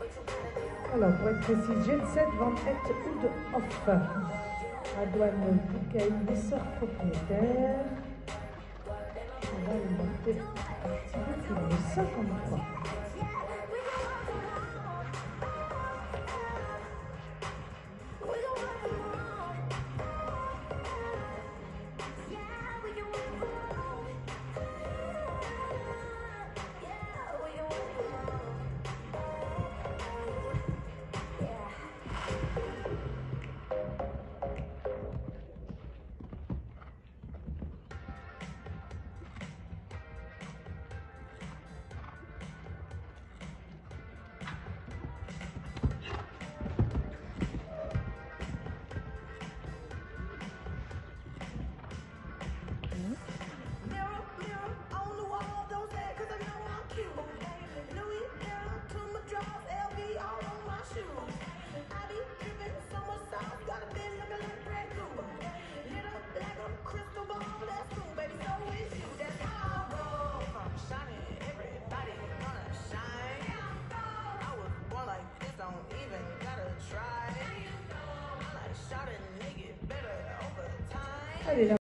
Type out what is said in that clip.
Alors, pour être précis, Jet Set Van Het Hood Off. À douane Boucaïs, propriétaire. On va le monter un petit peu plus loin, 53. Allez, là.